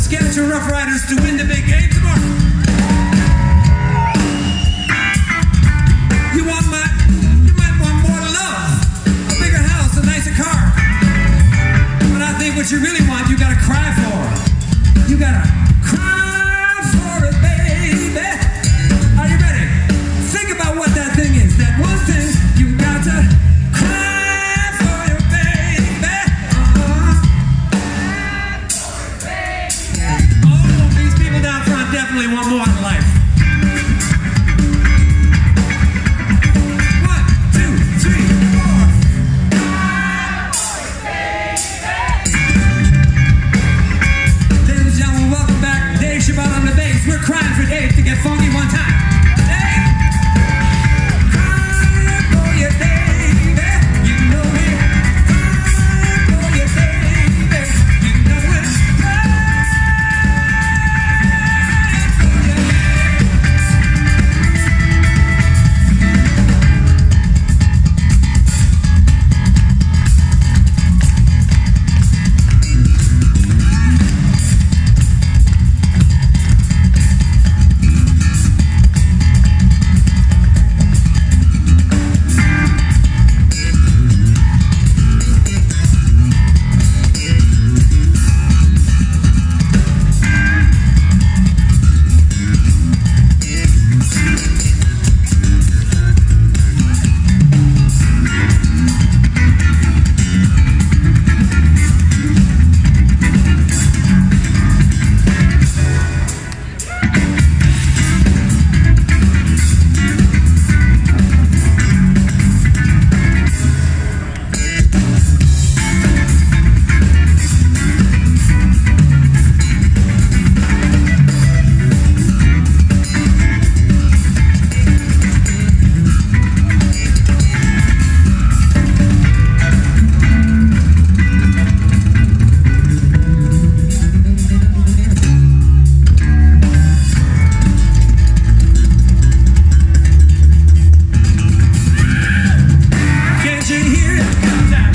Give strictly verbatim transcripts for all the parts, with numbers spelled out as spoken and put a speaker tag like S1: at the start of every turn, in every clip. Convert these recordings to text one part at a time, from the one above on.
S1: Skeleton Rough Riders to win the big game tomorrow. You want my, you might want more love, a bigger house, a nicer car. But I think what you really want, you gotta cry for. You gotta cry for it, baby. Are you ready? Think about what that thing is. That one thing you got to cry for your baby. Uh-huh. Oh, these people down front definitely want more in life. One, two, three, four. Ladies and gentlemen, welcome back. Dave Shabbat on the bass. We're crying for Dave to get funky one time. Dave! Cry for your baby. You know it. Cry for your baby. You know it. Cry for your baby. Can't you hear it? One time.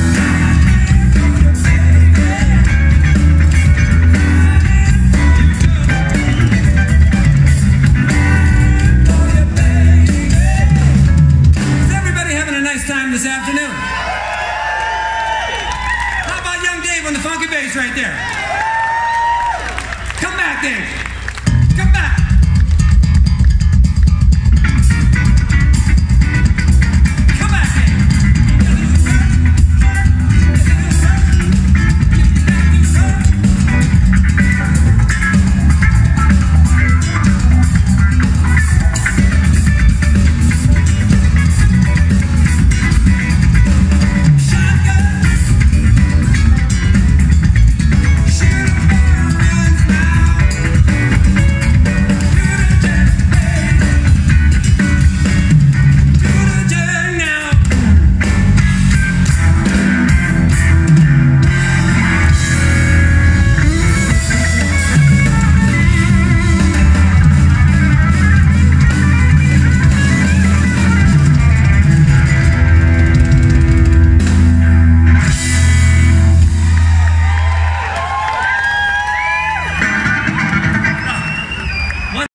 S1: Is everybody having a nice time this afternoon? How about young Dave on the funky bass right there? Come back, Dave. Come back.